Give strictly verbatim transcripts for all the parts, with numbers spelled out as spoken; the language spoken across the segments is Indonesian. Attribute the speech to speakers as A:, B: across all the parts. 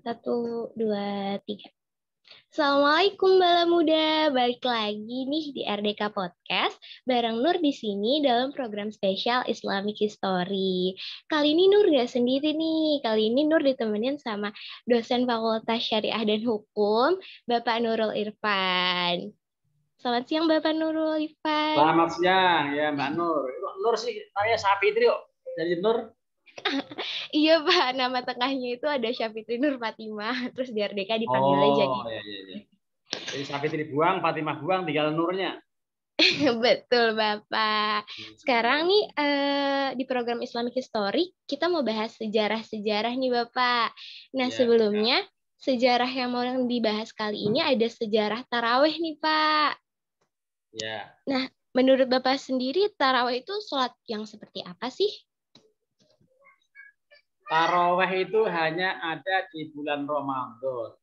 A: Satu, dua, tiga. Assalamualaikum Bala Muda, balik lagi nih di R D K Podcast bareng Nur di sini dalam program spesial Islamic History. Kali ini Nur gak sendiri nih, kali ini Nur ditemenin sama dosen Fakultas Syariah dan Hukum, Bapak Nurul Irfan. Selamat siang Bapak Nurul Irfan.
B: Selamat siang ya Mbak Nur. Nur sih namanya Sapitri kok. Jadi Nur.
A: Iya Pak, nama tengahnya itu ada Syafitri Nur Fatimah. Terus di R D K dipanggilnya
B: Oh,
A: jadi.
B: iya iya iya. Jadi Sapitri buang, Fatimah buang, tinggal Nurnya.
A: Betul Bapak. Sekarang nih eh, di program Islamic History kita mau bahas sejarah-sejarah nih Bapak. Nah
B: Ya.
A: sebelumnya sejarah yang mau dibahas kali ini ada sejarah tarawih nih Pak.
B: Ya.
A: Nah menurut Bapak sendiri tarawih itu sholat yang seperti apa sih?
B: Taraweh itu hanya ada di bulan Ramadan.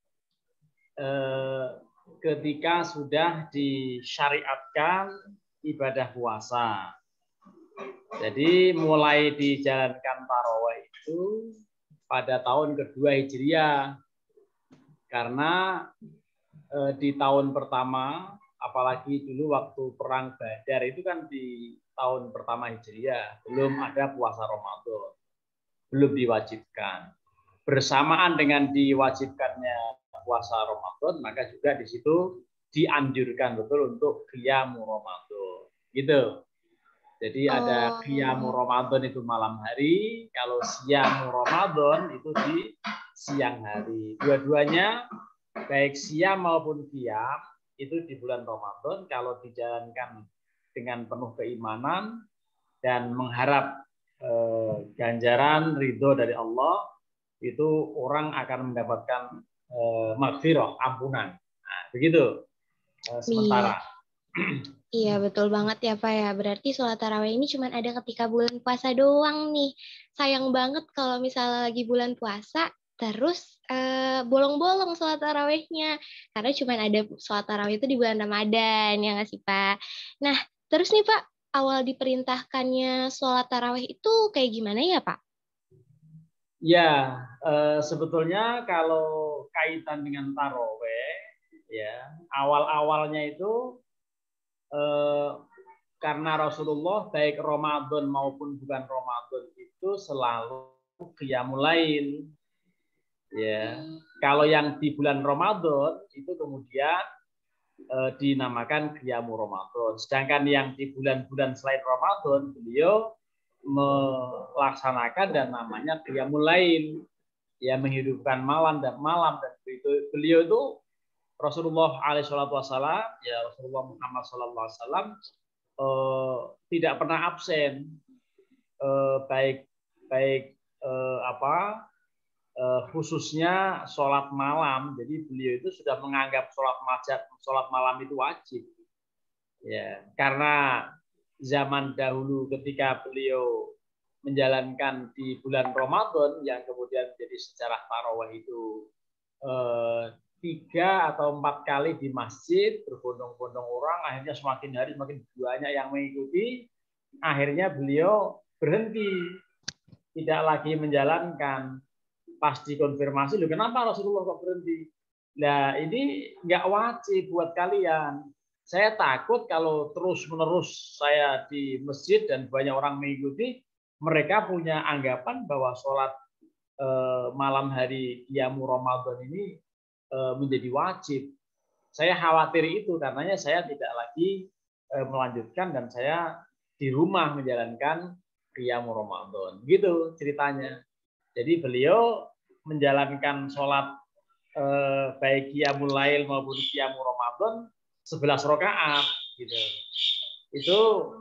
B: Eh, ketika sudah disyariatkan ibadah puasa. Jadi mulai dijalankan taraweh itu pada tahun kedua Hijriah. Karena eh, di tahun pertama, apalagi dulu waktu perang Badar itu kan di tahun pertama Hijriah, belum ada puasa Ramadan, belum diwajibkan. Bersamaan dengan diwajibkannya puasa Ramadan, maka juga di situ dianjurkan betul untuk qiyamu Ramadan. Gitu. Jadi oh. ada qiyamu Ramadan itu malam hari, kalau siyamu Ramadan itu di siang hari. Dua-duanya baik siam maupun qiyam itu di bulan Ramadan kalau dijalankan dengan penuh keimanan dan mengharap eh, ganjaran ridho dari Allah, itu orang akan mendapatkan eh, maghfirah, ampunan. Nah, begitu. Eh, sementara.
A: Iya betul banget ya Pak ya. Berarti sholat tarawih ini cuma ada ketika bulan puasa doang nih. Sayang banget kalau misalnya lagi bulan puasa terus eh, bolong-bolong sholat tarawihnya. Karena cuma ada sholat tarawih itu di bulan Ramadan ya nggak sih Pak? Nah terus nih Pak, awal diperintahkannya sholat tarawih itu kayak gimana ya Pak?
B: Ya, eh, sebetulnya kalau kaitan dengan tarawih, ya awal-awalnya itu eh, karena Rasulullah baik Ramadan maupun bukan Ramadan itu selalu qiyamul lail. Ya, kalau yang di bulan Ramadan itu kemudian eh, dinamakan qiyamul Ramadan. Sedangkan yang di bulan-bulan selain Ramadan beliau melaksanakan dan namanya qiyamul lail. Ya, menghidupkan malam dan malam dan itu beliau itu Rasulullah alaihi salatu wasallam, ya Rasulullah Muhammad sallallahu alaihi wasallam eh, tidak pernah absen, eh, baik baik eh, apa eh, khususnya sholat malam. Jadi beliau itu sudah menganggap sholat majat, sholat malam itu wajib. Ya, karena zaman dahulu ketika beliau menjalankan di bulan Ramadan yang kemudian menjadi sejarah tarawih itu eh, tiga atau empat kali di masjid berbondong-bondong orang, akhirnya semakin hari semakin banyak yang mengikuti, akhirnya beliau berhenti, tidak lagi menjalankan. Pas dikonfirmasi, loh kenapa Rasulullah kok berhenti? Nah ini nggak wajib buat kalian. Saya takut kalau terus-menerus saya di masjid dan banyak orang mengikuti, mereka punya anggapan bahwa sholat eh, malam hari qiyamu Ramadan ini eh, menjadi wajib. Saya khawatir itu, karenanya saya tidak lagi eh, melanjutkan dan saya di rumah menjalankan qiyamu Ramadan. Gitu ceritanya. Jadi beliau menjalankan sholat eh, baik qiyamul lail maupun qiyamu Ramadan sebelas rakaat gitu. Itu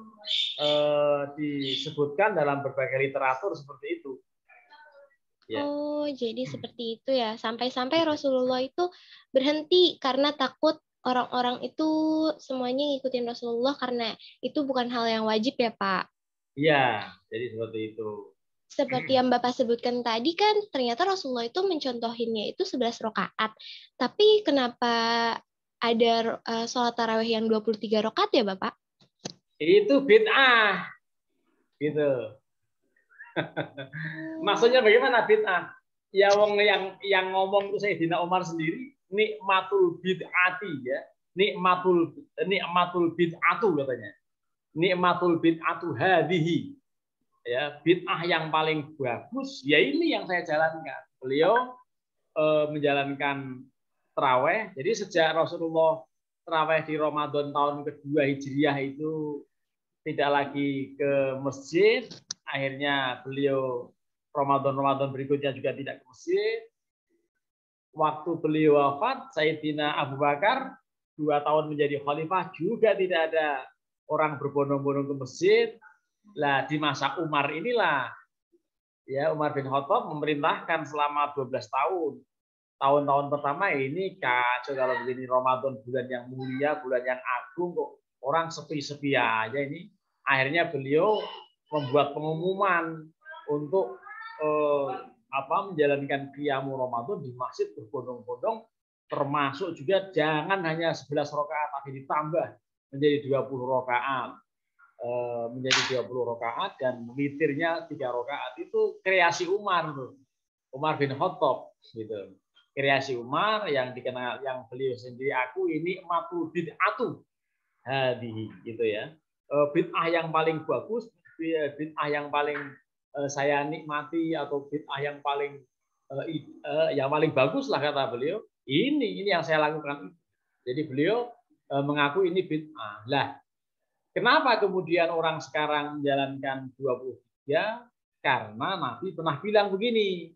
B: eh, disebutkan dalam berbagai literatur seperti itu.
A: Ya. Oh, jadi seperti itu ya. Sampai-sampai Rasulullah itu berhenti karena takut orang-orang itu semuanya ngikutin Rasulullah karena itu bukan hal yang wajib ya, Pak?
B: Iya, jadi seperti itu.
A: Seperti yang Bapak sebutkan tadi kan, ternyata Rasulullah itu mencontohinnya itu sebelas rakaat. Tapi kenapa ada uh, sholat tarawih yang dua puluh tiga rakaat ya, Bapak?
B: Itu bid'ah. Gitu. Maksudnya bagaimana bid'ah? ya wong yang yang ngomong itu Sayyidina Umar sendiri, nikmatul bid'ati ya. Nikmatul nikmatul bid'atu katanya. Nikmatul bid'atu hadhihi. Ya, bid'ah yang paling bagus ya ini yang saya jalankan. Beliau eh, menjalankan taraweh. Jadi sejak Rasulullah taraweh di Ramadan tahun kedua Hijriah itu tidak lagi ke masjid, akhirnya beliau Ramadan-Ramadan berikutnya juga tidak ke masjid. Waktu beliau wafat, Sayyidina Abu Bakar dua tahun menjadi khalifah juga tidak ada orang berbondong-bondong ke masjid. Lah di masa Umar inilah ya Umar bin Khattab memerintahkan selama dua belas tahun. Tahun-tahun pertama ini kacau kalau begini Ramadan bulan yang mulia, bulan yang agung kok orang sepi-sepi aja ini. Akhirnya beliau membuat pengumuman untuk eh, apa menjalankan qiyamul Ramadan di masjid berbondong-bondong, termasuk juga jangan hanya sebelas rakaat tapi ditambah menjadi dua puluh rakaat. Eh, menjadi dua puluh rakaat dan witirnya tiga rakaat. Itu kreasi Umar tuh. Umar bin Khattab gitu. Kreasi Umar yang dikenal yang beliau sendiri aku ini matul bid'atu hadihi gitu ya. Bid'ah yang paling bagus, bid'ah yang paling saya nikmati atau bid'ah yang paling yang paling bagus lah kata beliau. Ini ini yang saya lakukan. Jadi beliau mengaku ini bid'ah. Lah, kenapa kemudian orang sekarang menjalankan dua puluh tiga? Karena Nabi pernah bilang begini.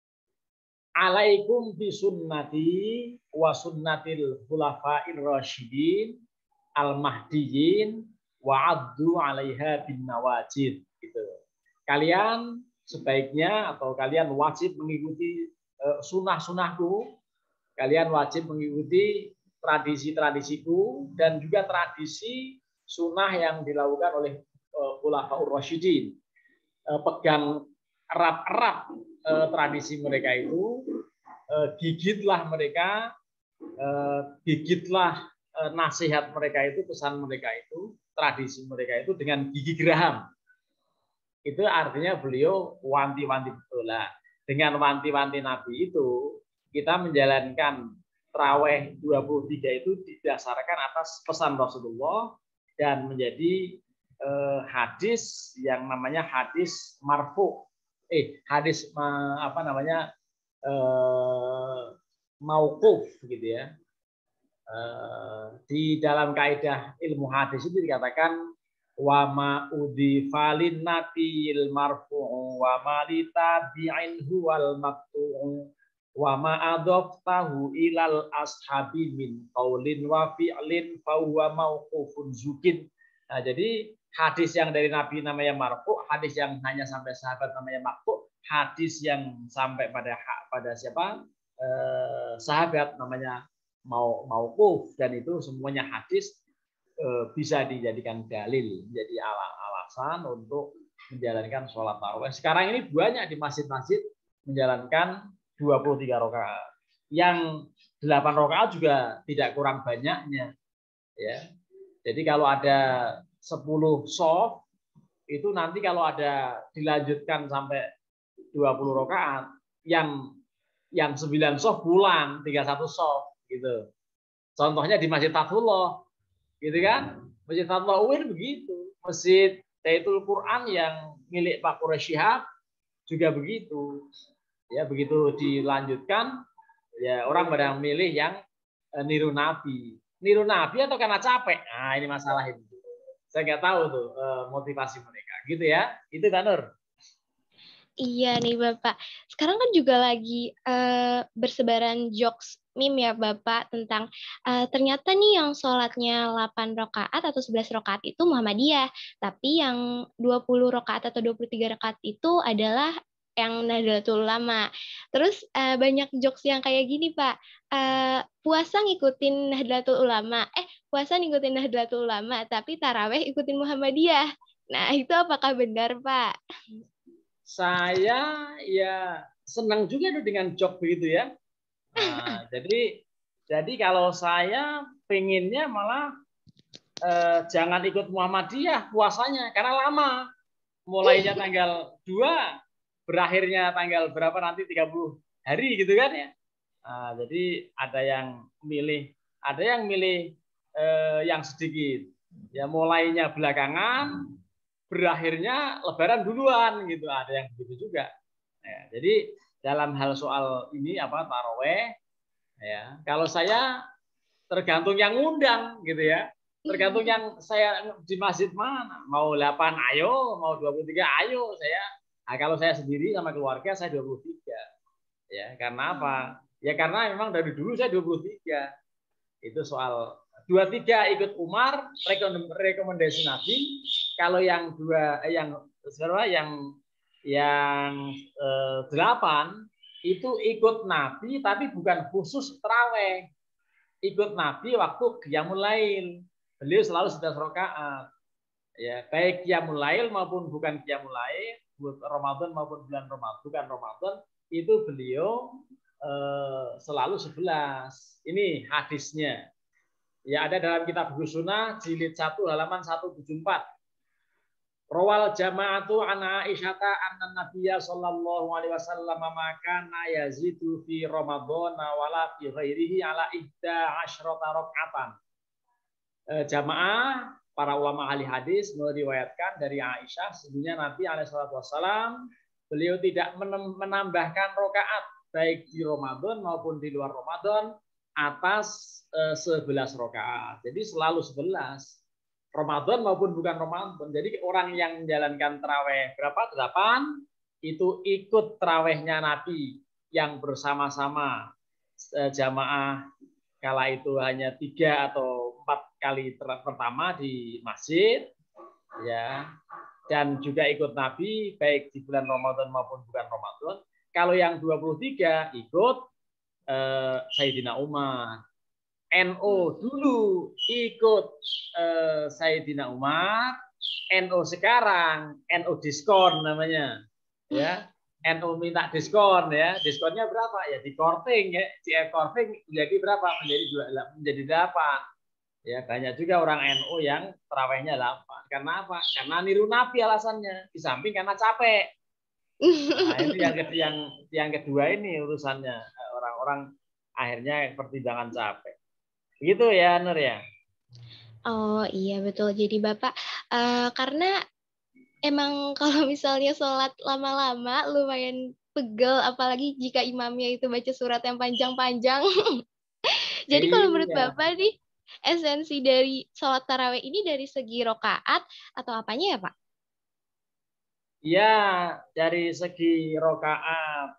B: Alaikum bi sunnati wa sunnatil khulafa'ir rasyidin al-mahdiyyin wa addu 'alaiha bin nawajid gitu. Kalian sebaiknya atau kalian wajib mengikuti uh, sunnah-sunnahku, kalian wajib mengikuti tradisi-tradisiku dan juga tradisi sunnah yang dilakukan oleh uh, khulafa'ur rasyidin. Uh, pegang erat-erat eh, tradisi mereka itu, eh, gigitlah mereka, eh, gigitlah eh, nasihat mereka itu, pesan mereka itu, tradisi mereka itu dengan gigi geraham. Itu artinya beliau wanti-wanti betul lah. Dengan wanti-wanti Nabi itu, kita menjalankan taraweh dua puluh tiga itu didasarkan atas pesan Rasulullah dan menjadi eh, hadis yang namanya hadis marfu. Eh, hadis apa namanya eh, mauquf gitu ya. Eh, di dalam kaidah ilmu hadis itu dikatakan wa ma udhifa lin nabil marfu'u wa ma litabi'inhu wal maqtu'u wa ma adaftahu ilal ashabi min qaulin wa fi'lin fa huwa mauqufun zukin. Nah, jadi hadis yang dari Nabi namanya marfu, hadis yang hanya sampai sahabat namanya maqtu, hadis yang sampai pada pada siapa eh, sahabat namanya mau mauquf, dan itu semuanya hadis eh, bisa dijadikan dalil, menjadi alasan untuk menjalankan sholat tarawih. Sekarang ini banyak di masjid-masjid menjalankan dua puluh tiga rakaat. Yang delapan rakaat juga tidak kurang banyaknya, ya. Jadi kalau ada sepuluh shaf itu nanti kalau ada dilanjutkan sampai dua puluh rakaat, yang yang sembilan shaf pulang, tiga puluh satu shaf gitu. Contohnya di Masjid Fatullah gitu kan? Masjid Fatullah U I N begitu. Masjid Baitul Quran yang milik Pak Quraish Shihab juga begitu. Ya, begitu dilanjutkan ya orang pada milih yang niru Nabi. Niru Nabi atau karena capek? Nah, ini masalah itu. Saya nggak tahu tuh motivasi mereka, gitu ya. Itu kan Nur.
A: Iya nih Bapak. Sekarang kan juga lagi uh, bersebaran jokes meme ya Bapak tentang uh, ternyata nih yang sholatnya delapan rakaat atau sebelas rakaat itu Muhammadiyah, tapi yang dua puluh rakaat atau dua puluh tiga rakaat itu adalah yang Nahdlatul Ulama. Terus uh, banyak jokes yang kayak gini Pak, uh, puasa ngikutin Nahdlatul Ulama, eh puasa ngikutin Nahdlatul Ulama, tapi taraweh ikutin Muhammadiyah. Nah itu apakah benar Pak?
B: Saya ya senang juga dengan joke begitu ya. Nah, jadi jadi kalau saya pengennya malah eh, jangan ikut Muhammadiyah puasanya karena lama. Mulainya tanggal dua, berakhirnya tanggal berapa nanti tiga puluh hari gitu kan ya. Nah, jadi ada yang milih, ada yang milih eh, yang sedikit. Ya mulainya belakangan, berakhirnya Lebaran duluan gitu. Ada yang begitu juga. Ya, jadi dalam hal soal ini apa taraweh, ya kalau saya tergantung yang ngundang gitu ya. Tergantung yang saya di masjid mana. Mau delapan ayo, mau dua puluh tiga ayo saya. Nah, kalau saya sendiri sama keluarga saya dua puluh tiga. Ya, karena apa? Ya karena memang dari dulu saya dua puluh tiga. Itu soal dua puluh tiga ikut Umar, rekomendasi Nabi. Kalau yang dua eh, yang sebenarnya yang yang eh, delapan itu ikut Nabi tapi bukan khusus terawih. Ikut Nabi waktu qiyamul lail. Beliau selalu sebelas rakaat. Ya, baik qiyamul lail maupun bukan qiyamul lail, Ramadan maupun bulan Ramadan, bukan Ramadan, itu beliau eh, selalu sebelas. Ini hadisnya. Ya ada dalam kitab Sunnah jilid satu halaman seratus tujuh puluh empat. Rawal jama'atu an Aisyata anna Nabiyya sallallahu alaihi wasallam maka yazidu fi Ramadan wala fi ghairihi ala ihda asyrata rak'atan. E, jamaah para ulama ahli hadis meriwayatkan dari Aisyah sebenarnya Nabi alaihi wasallam beliau tidak menambahkan rakaat baik di Ramadan maupun di luar Ramadan atas e, sebelas rakaat. Jadi selalu sebelas. Ramadan maupun bukan Ramadan. Jadi orang yang menjalankan terawih berapa? Delapan itu ikut terawihnya Nabi yang bersama-sama jamaah kala itu hanya tiga atau empat kali pertama di masjid, ya, dan juga ikut Nabi baik di bulan Ramadan maupun bukan Ramadan. Kalau yang dua puluh tiga ikut eh, Sayyidina Umar. N O dulu ikut eh, Sayyidina Umar, N O sekarang N O diskon namanya, ya. N O minta diskon ya, diskonnya berapa ya di korting ya, di korting menjadi berapa menjadi dua menjadi delapan, ya banyak juga orang N O yang terawihnya delapan. Karena apa? Karena niru Nabi alasannya, di samping karena capek. Nah itu yang yang yang kedua ini urusannya orang-orang akhirnya pertimbangan capek. Gitu ya, Nur ya.
A: Oh iya betul. Jadi Bapak uh, karena emang kalau misalnya sholat lama-lama lumayan pegel, apalagi jika imamnya itu baca surat yang panjang-panjang. Jadi kalau menurut
B: Iya.
A: Bapak nih, esensi dari sholat tarawih ini dari segi rokaat atau apanya ya Pak?
B: Iya, dari segi rokaat.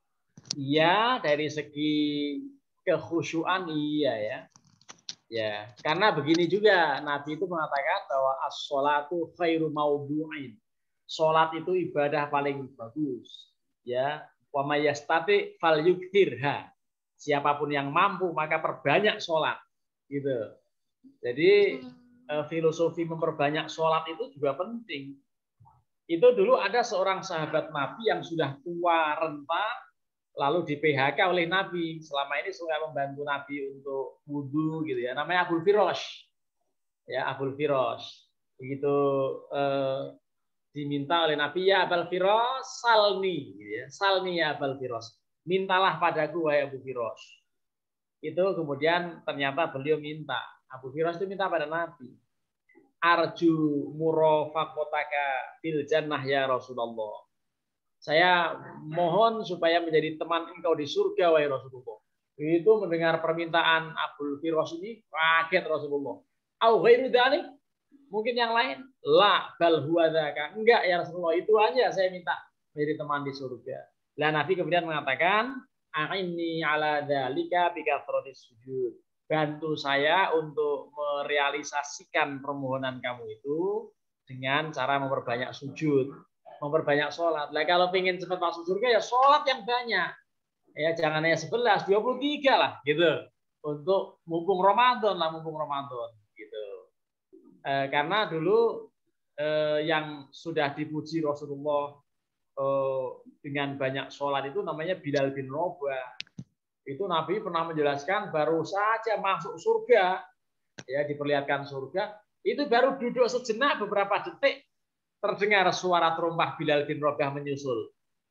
B: Iya, dari segi kekhusyuan iya ya. Ya, karena begini juga Nabi itu mengatakan bahwa as-sholatu khairu maudu'in. Sholat itu ibadah paling bagus. Ya, wa may yastati falyukthirha. Siapapun yang mampu maka perbanyak sholat. Gitu. Jadi hmm. filosofi memperbanyak sholat itu juga penting. Itu dulu ada seorang sahabat Nabi yang sudah tua renta lalu di P H K oleh Nabi. Selama ini suka membantu Nabi untuk wudhu gitu ya. Namanya Abul Firosh. Ya, Abul Firosh. Begitu eh, diminta oleh Nabi, ya Abul Firosh, salni gitu ya. Salni ya Abul Firosh. Mintalah padaku wahai Abul Firosh. Itu kemudian ternyata beliau minta. Abul Firosh itu minta pada Nabi. Arju murafaqataka fil jannah ya Rasulullah. Saya mohon supaya menjadi teman engkau di surga wahai Rasulullah. Itu mendengar permintaan Abul Firosh ini kaget Rasulullah. Au ghairu dzalik? Mungkin yang lain? La bal huwa dzaka. Enggak ya Rasulullah, itu aja saya minta menjadi teman di surga. Lah Nabi kemudian mengatakan, "A'inni ala dzalika bi kathratis sujud." Bantu saya untuk merealisasikan permohonan kamu itu dengan cara memperbanyak sujud. Memperbanyak sholat. Nah, kalau ingin cepat masuk surga ya sholat yang banyak. Ya jangan hanya sebelas, dua puluh tiga lah gitu. Untuk mumpung Ramadan lah, mumpung Ramadan gitu. Eh, karena dulu eh, yang sudah dipuji Rasulullah eh, dengan banyak sholat itu namanya Bilal bin Rabah. Itu Nabi pernah menjelaskan baru saja masuk surga, ya diperlihatkan surga, itu baru duduk sejenak beberapa detik terdengar suara terumpah Bilal bin Rabah menyusul.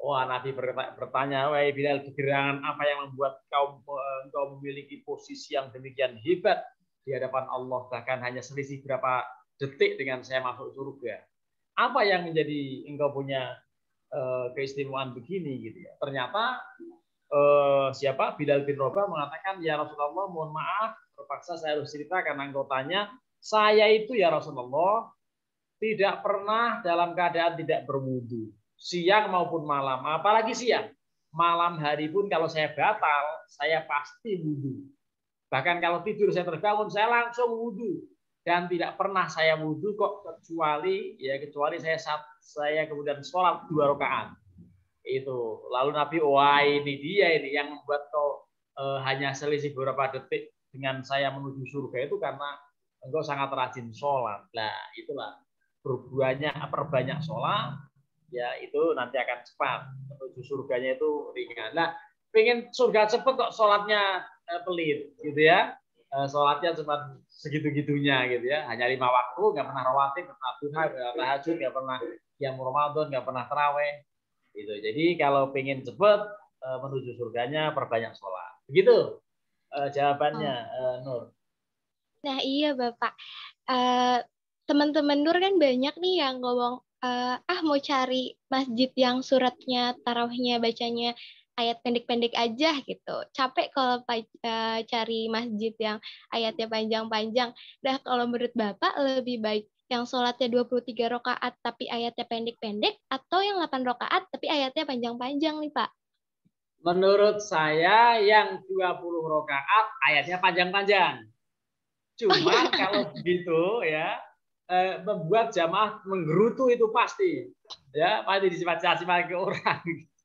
B: Wah, Nabi bertanya, wahai Bilal, kegerangan apa yang membuat kau engkau memiliki posisi yang demikian hebat di hadapan Allah, bahkan hanya selisih berapa detik dengan saya masuk surga. Apa yang menjadi engkau punya uh, keistimewaan begini gitu ya? Ternyata uh, siapa? Bilal bin Rabah mengatakan, ya Rasulullah, mohon maaf, terpaksa saya harus cerita karena engkau tanya. Saya itu ya Rasulullah tidak pernah dalam keadaan tidak berwudu, siang maupun malam, apalagi siang. Malam hari pun kalau saya batal, saya pasti wudu. Bahkan kalau tidur saya terbangun, saya langsung wudu. Dan tidak pernah saya wudu kok kecuali ya kecuali saya saya kemudian sholat dua rakaat. Itu. Lalu Nabi, wah ini dia ini yang membuat kau eh, hanya selisih beberapa detik dengan saya menuju surga itu karena engkau sangat rajin sholat. Nah, itulah berbuahnya perbanyak sholat, ya itu nanti akan cepat menuju surganya itu ringan. Nah, pengen surga cepat kok sholatnya eh, pelit, gitu ya. Eh, sholatnya cuma segitu-gitunya, gitu ya. Hanya lima waktu, nggak pernah rawatib, nggak pernah duha, nggak pernah tahajud, nggak pernah qiyam Ramadan, nggak pernah taraweh. Gitu. Jadi kalau pengen cepat eh, menuju surganya, perbanyak sholat. Begitu eh, jawabannya,
A: Oh.
B: eh, Nur.
A: Nah iya Bapak. Uh, teman-teman Nur kan banyak nih yang ngomong uh, ah mau cari masjid yang suratnya tarawihnya bacanya ayat pendek-pendek aja gitu. Capek kalau uh, cari masjid yang ayatnya panjang-panjang. Dah kalau menurut Bapak lebih baik yang sholatnya dua puluh tiga rakaat tapi ayatnya pendek-pendek atau yang delapan rakaat tapi ayatnya panjang-panjang nih Pak?
B: Menurut saya yang dua puluh rakaat ayatnya panjang-panjang. Cuman kalau begitu ya eh, membuat jamaah menggerutu itu pasti, ya pasti disimak-simak ke orang.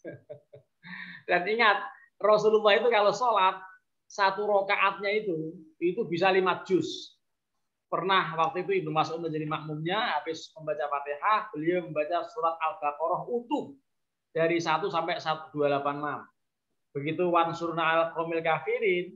B: Dan ingat Rasulullah itu kalau sholat satu rokaatnya itu itu bisa lima juz. Pernah waktu itu Ibnu Mas'ud menjadi makmumnya, habis membaca Fatihah, beliau membaca surat Al-Baqarah utuh dari satu sampai seratus dua puluh delapan enam. Begitu wansurna al-qomil kafirin,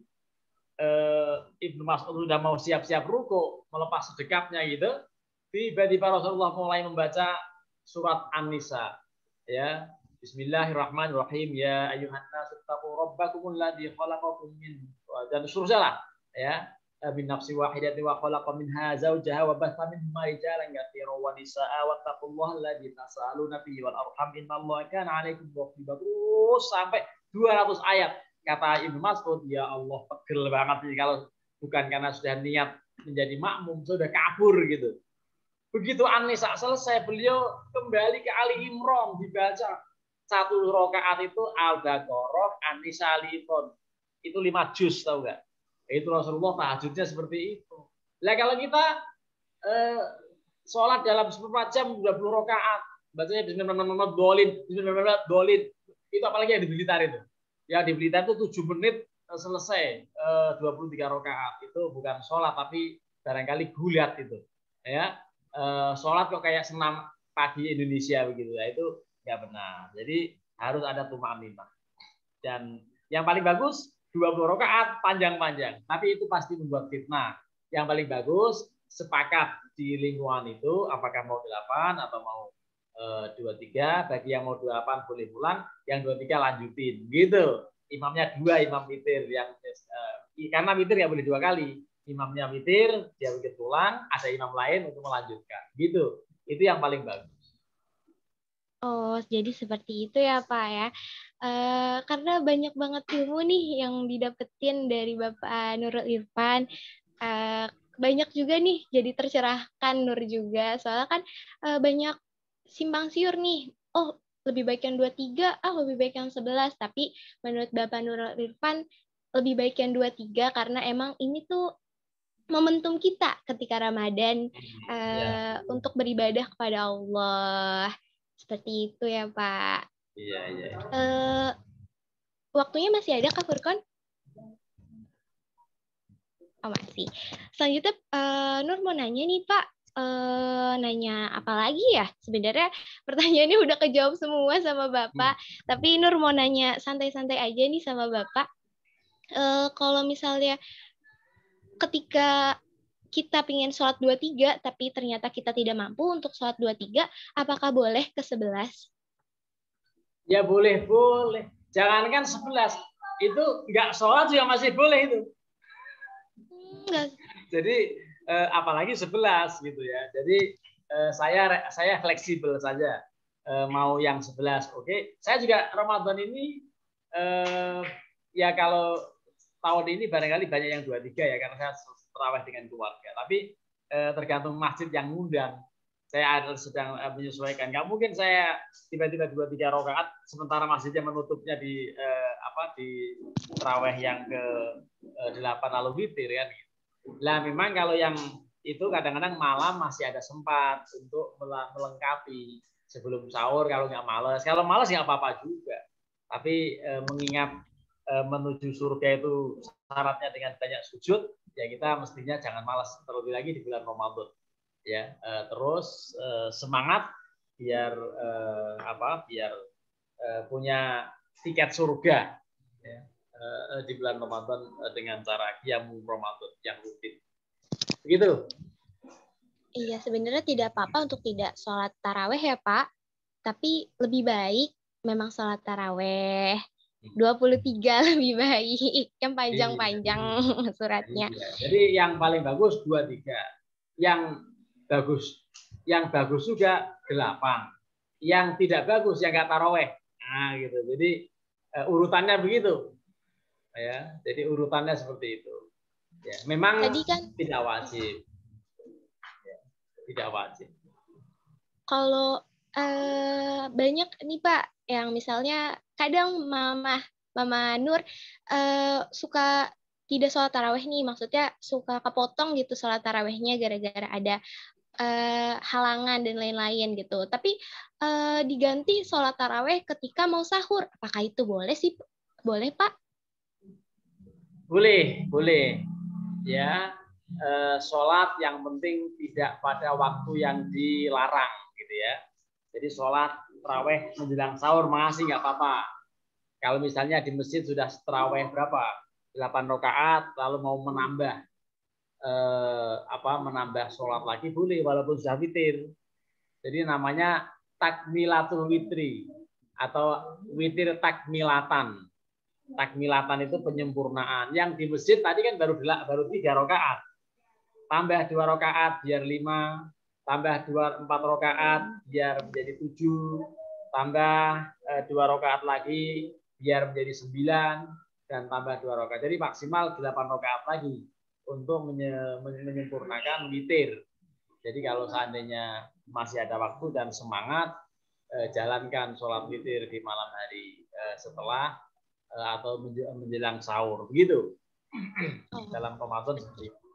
B: Ibnu Mas'ud sudah mau siap-siap ruku, melepas sedekapnya gitu, tiba-tiba Rasulullah mulai membaca surat An-Nisa. Ya, Bismillahirrahmanirrahim. Ya ayyuhan nasu taqu rabbakumul ladzi khalaqakum min dan seterusnya lah, ya. Min nafsi wahidati wa khalaqa minha zawjaha wa batha minhuma rijalan katsiran wa nisaa wattaqullaha alladzi tasaaluna bihi wal arham innallaha kana 'alaikum raqiba. Terus sampai dua ratus ayat. Kata Ibnu Mas'ud, ya Allah pegel banget sih kalau bukan karena sudah niat menjadi makmum, sudah kabur gitu. Begitu An-Nisa selesai, beliau kembali ke Ali Imran, dibaca satu rakaat itu Al-Baqarah, An-Nisa, Ali Imran. Itu lima juz, tahu nggak? Itu Rasulullah tahajudnya seperti itu. Nah kalau kita eh, sholat dalam seperempat jam dua puluh rakaat, bacanya bismillahirrahmanirrahim, dolin, bismillahirrahmanirrahim, dolin. Itu apalagi yang di Blitar itu. Ya di Blitar itu tujuh menit selesai dua puluh tiga rakaat. Itu bukan sholat tapi barangkali gulat itu. Ya, sholat kok kayak senam pagi Indonesia begitu ya, itu nggak benar. Jadi harus ada tumaninah. Dan yang paling bagus dua puluh rakaat panjang-panjang. Tapi itu pasti membuat fitnah. Yang paling bagus sepakat di lingkungan itu apakah mau delapan atau mau dua tiga, bagi yang mau dua delapan boleh pulang, yang dua tiga lanjutin gitu. Imamnya dua, imam witir yang uh, karena witir ya boleh dua kali. Imamnya witir, dia witir pulang, ada imam lain untuk melanjutkan. Gitu. Itu yang paling bagus.
A: Oh, jadi seperti itu ya Pak ya. Uh, karena banyak banget ilmu nih yang didapetin dari Bapak Nurul Irfan. Uh, banyak juga nih jadi tercerahkan Nur juga. Soalnya kan uh, banyak simpang siur nih. Oh, lebih baik yang dua tiga, ah lebih baik yang sebelas. Tapi menurut Bapak Nurul Irfan, lebih baik yang dua tiga karena emang ini tuh momentum kita ketika Ramadan uh, ya. Untuk beribadah kepada Allah. Seperti itu ya, Pak.
B: Iya, iya.
A: Uh, waktunya masih ada, Kak Furkon? Oh, masih. Selanjutnya, uh, Nur mau nanya nih, Pak. Uh, nanya apa lagi ya? Sebenarnya pertanyaannya udah kejawab semua sama Bapak. Hmm. Tapi Nur mau nanya santai-santai aja nih sama Bapak. Uh, kalau misalnya ketika kita pengen sholat dua tiga, tapi ternyata kita tidak mampu untuk sholat dua tiga, apakah boleh ke sebelas?
B: Ya boleh, boleh. Jangankan sebelas, itu nggak sholat juga masih boleh itu.
A: Enggak.
B: Jadi eh, apalagi sebelas gitu ya. Jadi eh, saya saya fleksibel saja. Eh, mau yang sebelas, oke. Okay. Saya juga Ramadan ini eh, ya kalau tahun ini barangkali banyak yang dua tiga ya karena saya terawih dengan keluarga. Tapi eh, tergantung masjid yang ngundang. Saya ada sedang menyesuaikan. Nggak mungkin saya tiba-tiba dua tiga rakaat sementara masjidnya menutupnya di eh, apa di terawih yang ke eh, delapan lalu witir kan. Nah memang kalau yang itu kadang-kadang malam masih ada sempat untuk melengkapi sebelum sahur kalau nggak males. Kalau males nggak apa-apa juga. Tapi eh, mengingat eh, menuju surga itu syaratnya dengan banyak sujud, ya kita mestinya jangan malas terlebih lagi di bulan Ramadan. Ya, eh, terus eh, semangat biar eh, apa? Biar eh, punya tiket surga. Ya, eh, di bulan Ramadan eh, dengan cara qiyamul Ramadan yang rutin. Begitu.
A: Iya, sebenarnya tidak apa-apa untuk tidak sholat taraweh ya, Pak. Tapi lebih baik memang sholat taraweh. dua puluh tiga lebih baik. Yang
B: Iya.
A: panjang-panjang suratnya.
B: Iya. Jadi yang paling bagus dua tiga. Yang bagus, yang bagus juga delapan. Yang tidak bagus yang nggak taraweh. Nah gitu. Jadi uh, urutannya begitu. Ya. Jadi urutannya seperti itu. Ya. Memang
A: Tadi kan
B: tidak wajib. Ya. Tidak wajib.
A: kalau eh, banyak nih Pak yang misalnya kadang mama mama Nur eh, suka tidak sholat taraweh nih, maksudnya suka kepotong gitu sholat tarawehnya gara-gara ada eh, halangan dan lain-lain gitu. Tapi eh, diganti sholat taraweh ketika mau sahur, apakah itu boleh sih? Boleh Pak?
B: Boleh, boleh. Ya, eh, sholat yang penting tidak pada waktu yang dilarang, gitu ya. Jadi sholat terawih menjelang sahur masih nggak apa-apa. Kalau misalnya di masjid sudah terawih berapa? delapan rakaat, lalu mau menambah eh, apa? Menambah sholat lagi boleh, walaupun sudah witir. Jadi namanya takmilatul witri atau witir takmilatan. Takmilatan itu penyempurnaan. Yang di masjid tadi kan baru baru tiga rakaat. Tambah dua rakaat biar lima, tambah dua empat rakaat biar menjadi tujuh, tambah eh, dua rakaat lagi biar menjadi sembilan, dan tambah dua rakaat. Jadi maksimal delapan rakaat lagi untuk menyempurnakan witir. Jadi kalau seandainya masih ada waktu dan semangat, eh, jalankan sholat witir di malam hari eh, setelah eh, atau menjelang sahur, begitu.
A: Oh.
B: Dalam Ramadan seperti itu.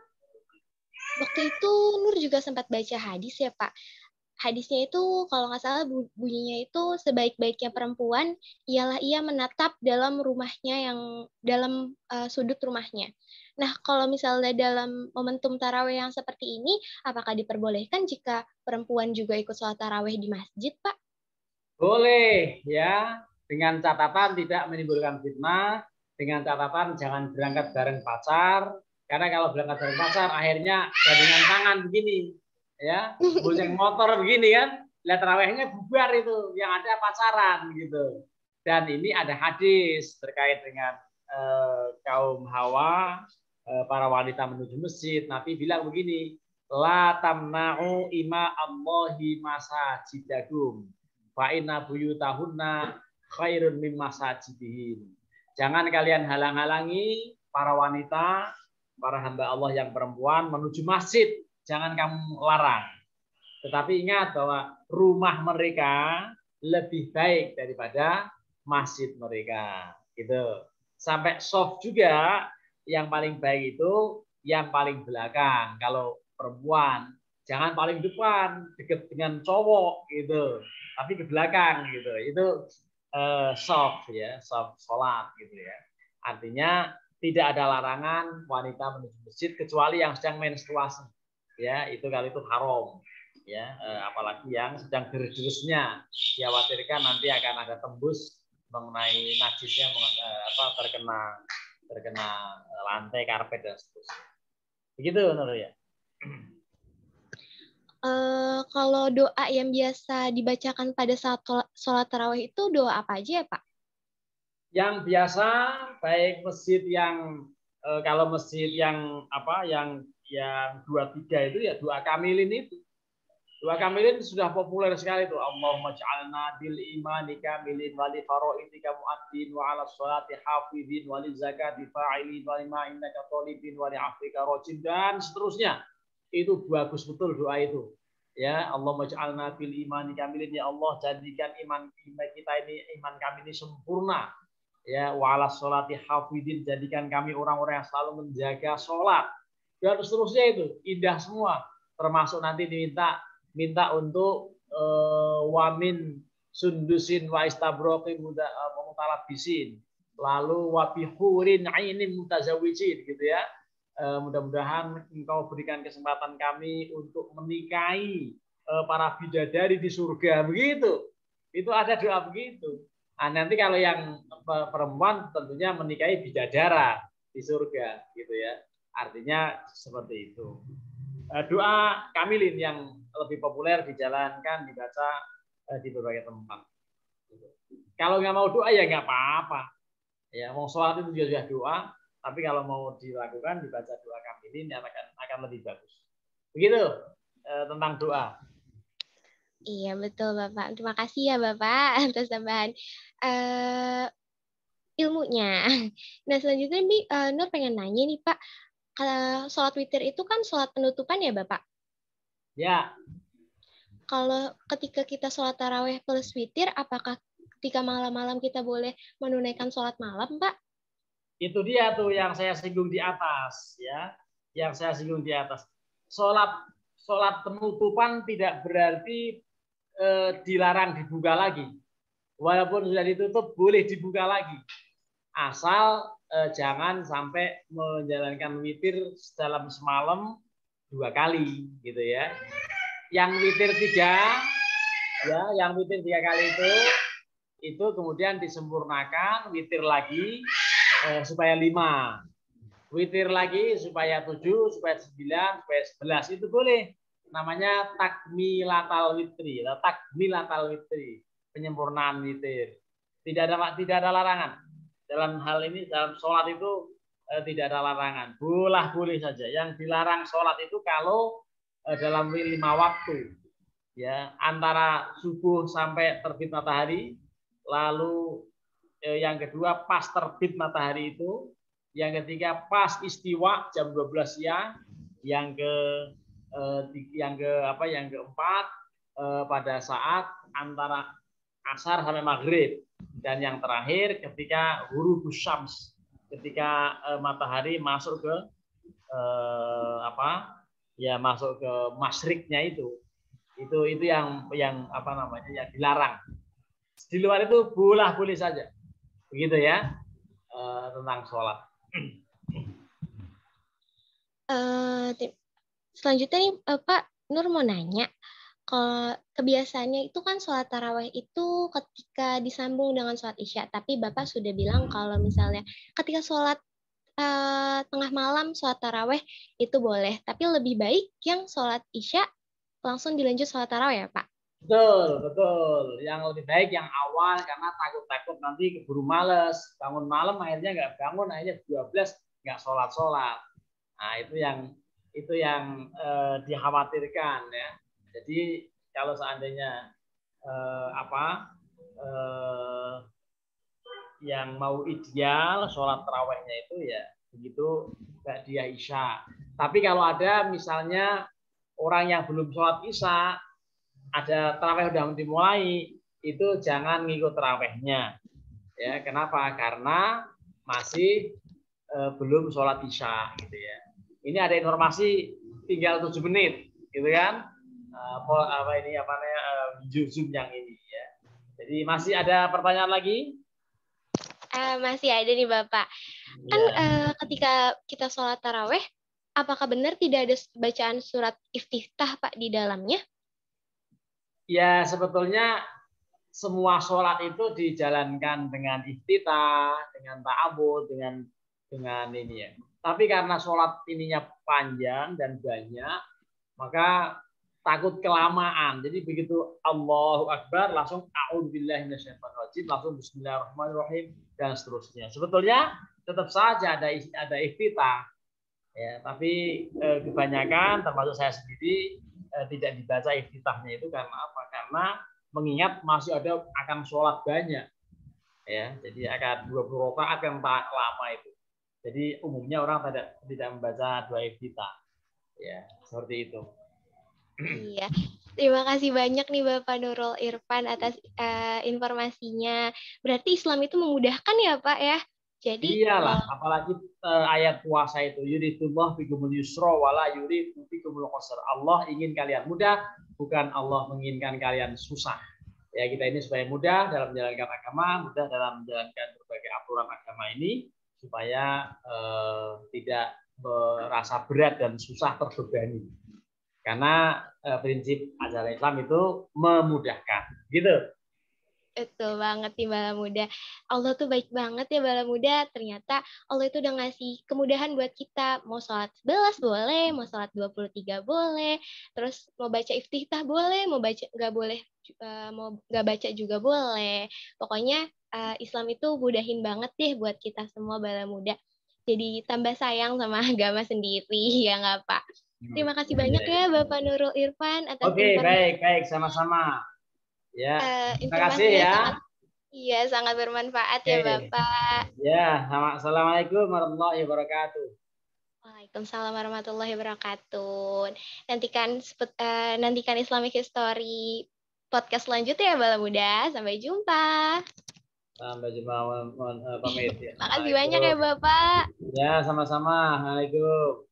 A: Waktu itu Nur juga sempat baca hadis ya Pak. Hadisnya itu kalau nggak salah bunyinya itu sebaik-baiknya perempuan ialah ia menatap dalam rumahnya yang dalam uh, sudut rumahnya. Nah, kalau misalnya dalam momentum taraweh yang seperti ini, apakah diperbolehkan jika perempuan juga ikut sholat taraweh di masjid, Pak?
B: Boleh, ya. Dengan catatan tidak menimbulkan fitnah, dengan catatan jangan berangkat bareng pacar, karena kalau berangkat bareng pacar akhirnya gandengan tangan begini, ya, bonceng motor begini kan, lihat tarawehnya bubar itu, yang ada pacaran gitu. Dan ini ada hadis terkait dengan eh, kaum Hawa, eh, para wanita menuju masjid. Nabi bilang begini, la tamna'u ima Allahi masajidakum fa inna buyutahunna khairun mimma sajidihim. Jangan kalian halang-halangi para wanita, para hamba Allah yang perempuan menuju masjid. Jangan kamu larang. Tetapi ingat bahwa rumah mereka lebih baik daripada masjid mereka. Gitu. Sampai soft juga yang paling baik itu yang paling belakang. Kalau perempuan jangan paling depan dekat dengan cowok gitu, tapi ke belakang gitu. Itu uh, soft ya, soft sholat gitu ya. Artinya tidak ada larangan wanita menuju masjid kecuali yang sedang menstruasi. Ya, itu kali itu haram. Ya, eh, apalagi yang sedang deres-deresnya, dikhawatirkan nanti akan ada tembus mengenai najisnya eh, apa terkena terkena lantai, karpet dan seterusnya. Begitu Nur ya.
A: Uh, kalau doa yang biasa dibacakan pada saat sholat tarawih itu doa apa aja ya Pak?
B: Yang biasa, baik masjid yang eh, kalau masjid yang apa, yang yang dua tiga itu ya doa kamilin itu. Doa kamilin sudah populer sekali tuh. Allahumma ja'alna bil imani kamilin wa li faraidika mu'addin wa ala sholati hafidhin wa li zakati fa'ilin wa lima innaka talibin wa li afrika rojin dan seterusnya. Itu bagus betul doa itu. Ya, Allahumma ja'alna bil imani kamilin, ya Allah jadikan iman kita ini, iman kami ini sempurna. Ya, wa ala sholati hafidhin, jadikan kami orang-orang yang selalu menjaga sholat. Dan seterusnya itu indah semua. Termasuk nanti diminta minta untuk uh, wamin sundusin wa istabroqin mutalabisin, lalu wabihurin ainin mutazawijin, gitu ya. Uh, mudah-mudahan engkau berikan kesempatan kami untuk menikahi uh, para bidadari di surga, begitu. Itu ada doa begitu. Nah, nanti kalau yang perempuan tentunya menikahi bidadara di surga, gitu ya. Artinya seperti itu. Doa kamilin yang lebih populer dijalankan, dibaca di berbagai tempat. Kalau nggak mau doa ya nggak apa-apa. Ya, mau sholat itu juga sudah doa, tapi kalau mau dilakukan dibaca doa kamilin yang akan akan lebih bagus. Begitu eh, tentang doa.
A: Iya betul Bapak. Terima kasih ya Bapak atas tambahan uh, ilmunya. Nah selanjutnya nih uh, Nur pengen nanya nih Pak. Kalau sholat witir itu kan sholat penutupan ya Bapak?
B: Ya.
A: Kalau ketika kita sholat tarawih plus witir, apakah ketika malam-malam kita boleh menunaikan sholat malam, Pak?
B: Itu dia tuh yang saya singgung di atas, ya. Yang saya singgung di atas. Sholat sholat penutupan tidak berarti eh, dilarang dibuka lagi. Walaupun sudah ditutup, boleh dibuka lagi. Asal eh, jangan sampai menjalankan witir dalam semalam dua kali, gitu ya. Yang witir tiga, ya, yang witir tiga kali itu, itu kemudian disempurnakan witir lagi eh, supaya lima, witir lagi supaya tujuh, supaya sembilan, supaya sebelas, itu boleh. Namanya takmilatal witri, takmilatal witri, penyempurnaan witir. Tidak ada tidak ada larangan dalam hal ini. Dalam sholat itu eh, tidak ada larangan, boleh boleh saja. Yang dilarang sholat itu kalau eh, dalam lima waktu, ya, antara subuh sampai terbit matahari, lalu eh, yang kedua pas terbit matahari itu, yang ketiga pas istiwa jam dua belas siang, yang ke eh, yang ke apa yang keempat eh, pada saat antara asar sampai maghrib, dan yang terakhir ketika ghurubus syams, ketika eh, matahari masuk ke eh, apa ya masuk ke masyriknya itu. Itu itu yang yang apa namanya yang dilarang. Di luar itu boleh boleh saja. Begitu ya eh, tentang sholat.
A: Uh, selanjutnya nih uh, Pak Nur mau nanya, kalau kebiasaannya itu kan sholat tarawih itu ketika disambung dengan sholat isya, tapi Bapak sudah bilang kalau misalnya ketika sholat uh, tengah malam sholat tarawih itu boleh, tapi lebih baik yang sholat isya langsung dilanjut sholat tarawih ya Pak?
B: Betul, betul. Yang lebih baik yang awal, karena takut-takut nanti keburu males. Bangun malam akhirnya nggak bangun, akhirnya dua belas nggak sholat-sholat. Nah, itu yang itu yang eh, dikhawatirkan ya. Jadi kalau seandainya eh, apa eh, yang mau ideal sholat tarawihnya itu ya begitu ba'diyah isya. Tapi kalau ada misalnya orang yang belum sholat isya, ada tarawih udah dimulai, itu jangan ngikut tarawihnya. Ya, kenapa? Karena masih eh, belum sholat isya, gitu ya. Ini ada informasi tinggal tujuh menit, gitu kan? Apa, apa ini apa namanya Zoom yang ini ya. Jadi masih ada pertanyaan lagi?
A: Uh, masih ada nih Bapak. Kan ya. uh, ketika kita sholat tarawih, apakah benar tidak ada bacaan surat iftitah Pak di dalamnya?
B: Ya, sebetulnya semua sholat itu dijalankan dengan iftitah, dengan ta'awudz, dengan dengan ini ya. Tapi karena sholat ininya panjang dan banyak, maka takut kelamaan. Jadi begitu Allahu Akbar langsung a'udzubillahi minasyaitonirrajim, langsung bismillahirrahmanirrahim dan seterusnya. Sebetulnya tetap saja ada ada iftitah. Ya, tapi eh, kebanyakan termasuk saya sendiri eh, tidak dibaca iftitahnya itu karena apa? Karena mengingat masih ada akan sholat banyak. Ya, jadi akan dua puluh rakaat yang lama itu. Jadi umumnya orang tidak tidak membaca doa iftitah. Ya, seperti itu.
A: Iya, terima kasih banyak nih Bapak Nurul Irfan atas uh, informasinya. Berarti Islam itu memudahkan ya Pak ya? Jadi
B: iyalah,
A: uh,
B: apalagi uh, ayat puasa itu yuridullah bikumul yusra wala yuridu bikumul qasr. Allah ingin kalian mudah, bukan Allah menginginkan kalian susah. Ya, kita ini supaya mudah dalam menjalankan agama, mudah dalam menjalankan berbagai aturan agama ini supaya uh, tidak merasa berat dan susah terbebani. Karena eh, prinsip ajaran Islam itu memudahkan, gitu.
A: Betul banget nih Bala Muda. Allah tuh baik banget ya Bala Muda. Ternyata Allah itu udah ngasih kemudahan buat kita. Mau sholat sebelas boleh, mau sholat dua puluh tiga boleh, terus mau baca iftitah boleh, mau baca nggak boleh, uh, mau nggak baca juga boleh. Pokoknya uh, Islam itu mudahin banget deh buat kita semua Bala Muda. Jadi tambah sayang sama agama sendiri, ya nggak Pak? Terima kasih banyak ya Bapak Nurul Irfan atas
B: Oke,
A: informasi.
B: baik, baik, sama-sama. Ya,
A: Uh,
B: terima kasih
A: informasinya
B: ya.
A: sangat Iya, sangat bermanfaat
B: Oke.
A: ya Bapak.
B: Ya, assalamualaikum warahmatullahi wabarakatuh.
A: Waalaikumsalam warahmatullahi wabarakatuh. Nantikan uh, nantikan Islamic History podcast selanjutnya ya Bala Muda. Sampai jumpa.
B: Sampai jumpa, mohon pamit.
A: Makasih banyak ya Bapak.
B: Ya, sama-sama. Assalamualaikum.